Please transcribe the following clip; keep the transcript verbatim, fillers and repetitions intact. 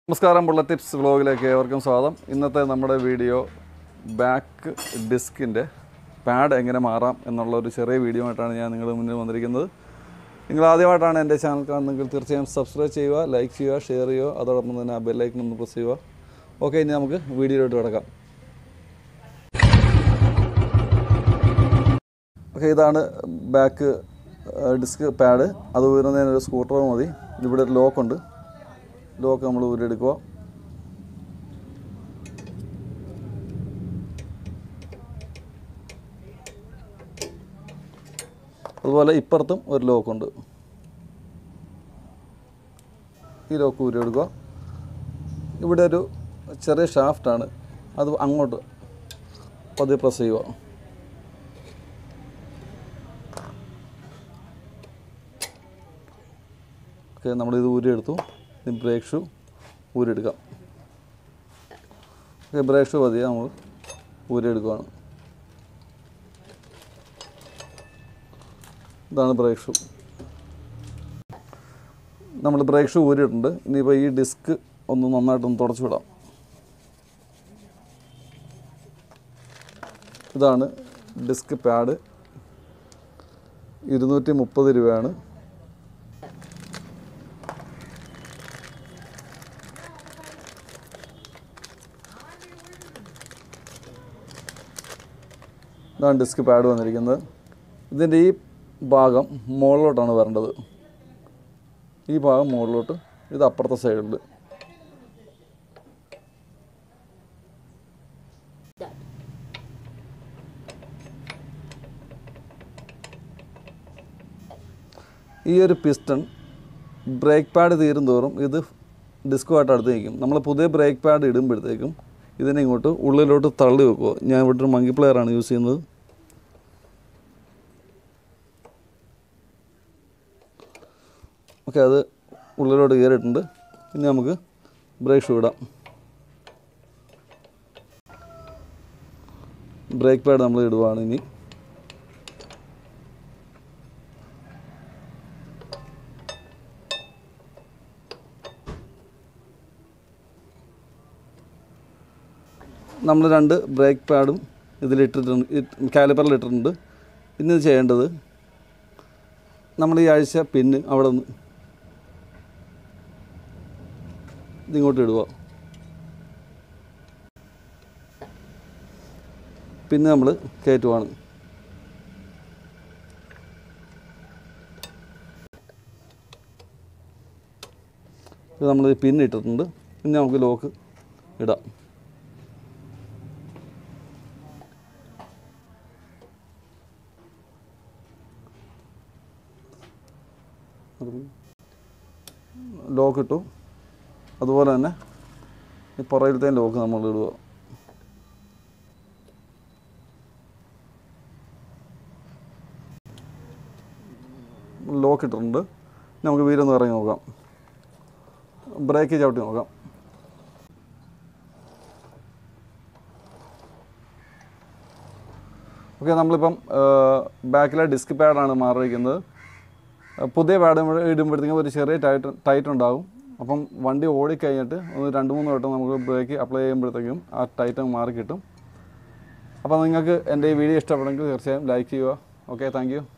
നമസ്കാരം, bullet tips വ്ലോഗിലേക്ക് ഏവർക്കും സ്വാഗതം. ഇന്നത്തെ നമ്മുടെ വീഡിയോ ബാക്ക് ഡിസ്കിൻ്റെ പാഡ് എങ്ങനെ മാറാം എന്നുള്ള ഒരു ചെറിയ വീഡിയോ ആയിട്ടാണ് ഞാൻ നിങ്ങളുടെ മുന്നിൽ വന്നിരിക്കുന്നത്. നിങ്ങൾ ആദ്യമായിട്ടാണ് എൻ്റെ ചാനൽ കാണുന്നതെങ്കിൽ തീർച്ചയായും സബ്സ്ക്രൈബ് ചെയ്യുക, ലൈക്ക് ചെയ്യുക, ഷെയർ ചെയ്യുക, അതോടൊപ്പം തന്നെ ആ ബെല്ലൈക്കൺ ഒന്ന് പ്രസ് ചെയ്യുക. ഓക്കെ, ഇനി നമുക്ക് വീഡിയോയിലോട്ട് കിടക്കാം. ഓക്കെ, ഇതാണ് ബാക്ക് ഡിസ്ക് പാഡ്. അത് ഊരുന്നതിനൊരു സ്കൂട്ടർ മതി. ഇവിടെ ഒരു ലോക്കുണ്ട്. ലോക്ക് നമ്മൾ ഊരിയെടുക്കുക. അതുപോലെ ഇപ്പുറത്തും ഒരു ലോക്കുണ്ട്. ഈ ലോക്ക് ഊരിയെടുക്കുക. ഇവിടെ ഒരു ചെറിയ ഷാഫ്റ്റാണ്, അത് അങ്ങോട്ട് പതിയെ പ്രസ് ചെയ്യുക. ഓക്കെ, നമ്മളിത് ഊരിയെടുത്തു. ഇനി ബ്രേക്ക് ഷൂ ഊരിയെടുക്കാം. ഓക്കെ, ബ്രേക്ക് ഷൂ പതിയെ നമ്മൾ ഊരിയെടുക്കുകയാണ്. ഇതാണ് ബ്രേക്ക് ഷൂ. നമ്മൾ ബ്രേക്ക് ഷൂ ഊരിയിട്ടുണ്ട്. ഇനിയിപ്പോൾ ഈ ഡിസ്ക് ഒന്ന് നന്നായിട്ടൊന്ന് തുടച്ചു വിടാം. ഇതാണ് ഡിസ്ക് പാഡ്. ഇരുന്നൂറ്റി മുപ്പത് രൂപയാണ്. ഇതാണ് ഡിസ്ക് പാഡ് വന്നിരിക്കുന്നത്. ഇതിൻ്റെ ഈ ഭാഗം മുകളിലോട്ടാണ് വരേണ്ടത്. ഈ ഭാഗം മുകളിലോട്ട്, ഇത് അപ്പുറത്തെ സൈഡിൽ. ഈ ഒരു പിസ്റ്റൺ ബ്രേക്ക് പാഡ് തീരും തോറും ഇത് ഡിസ്കുമായിട്ട് അടുത്ത് നിൽക്കും. നമ്മൾ പുതിയ ബ്രേക്ക് പാഡ് ഇടുമ്പോഴത്തേക്കും ഇതിനെ ഇങ്ങോട്ട് ഉള്ളിലോട്ട് തള്ളി വെക്കുക. ഞാൻ ഇവിടെ ഒരു മങ്കി പ്ലെയറാണ് യൂസ് ചെയ്യുന്നത്. ഓക്കെ, അത് ഉള്ളിലോട്ട് കയറിയിട്ടുണ്ട്. ഇനി നമുക്ക് ബ്രേക്ക് ഷൂ ഇടാം. ബ്രേക്ക് പാഡ് നമ്മൾ ഇടുവാണ്. ഇനി നമ്മൾ രണ്ട് ബ്രേക്ക് പാഡും ഇതിലിട്ടിട്ടുണ്ട്, കാലിപ്പറിലിട്ടിട്ടുണ്ട്. ഇന്ന് ചെയ്യേണ്ടത്, നമ്മൾ ഈ ആഴ്ച പിന്ന് അവിടെ നിന്ന് ഇതിങ്ങോട്ട് ഇടുക. പിന്നെ നമ്മൾ കയറ്റുവാണ്. ഇത് നമ്മൾ പിന്ന് ഇട്ടിട്ടുണ്ട്. പിന്നെ നമുക്ക് ലോക്ക് ഇടാം. ലോക്ക് ഇട്ടു. അതുപോലെ തന്നെ ഈ പുറകിലത്തെ ലോക്ക് നമ്മൾ ഇടുക. ലോക്ക് ഇട്ടിട്ടുണ്ട്. നമുക്ക് വീലൊന്ന് ഇറങ്ങി നോക്കാം. ബ്രേക്ക് ചവിട്ടി നോക്കാം. ഓക്കെ, നമ്മളിപ്പം ബാക്കിലെ ഡിസ്ക് പാഡാണ് മാറിയിരിക്കുന്നത്. പുതിയ പാഡ് ഇടുമ്പോഴത്തേക്കും ഒരു ചെറിയ ടൈറ്റ് ടൈറ്റ് ഉണ്ടാകും. അപ്പം വണ്ടി ഓടിക്കഴിഞ്ഞിട്ട് ഒന്ന് രണ്ട് മൂന്ന് വട്ടം നമുക്ക് ബ്രേക്ക് അപ്ലൈ ചെയ്യുമ്പോഴത്തേക്കും ആ ടൈറ്റ് മാറി കിട്ടും. അപ്പോൾ നിങ്ങൾക്ക് എൻ്റെ ഈ വീഡിയോ ഇഷ്ടപ്പെടുമെങ്കിൽ തീർച്ചയായും ലൈക്ക് ചെയ്യുക. Okay, thank U.